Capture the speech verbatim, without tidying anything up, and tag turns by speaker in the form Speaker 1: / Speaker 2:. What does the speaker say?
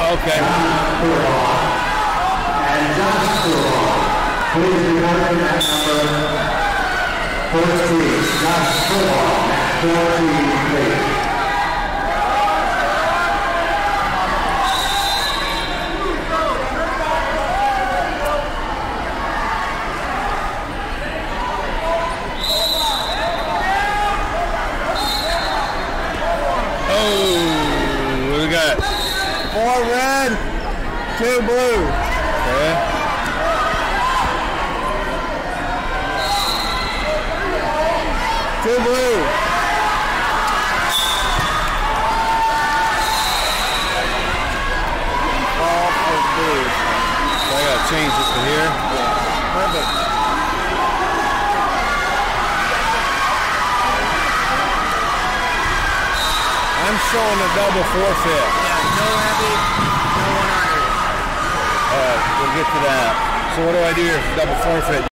Speaker 1: Okay.
Speaker 2: And Josh Kurloff. Please be welcome at number fourteen. Josh Kurloff at fourteen, please.
Speaker 1: Four red, two blue. Okay. Two blue. All for blue. So I gotta change this to here. Yeah. Perfect. I'm showing a double forfeit.
Speaker 3: Yeah, no heavy, no one under.
Speaker 1: Alright, we'll get to that. So what do I do here for double forfeit?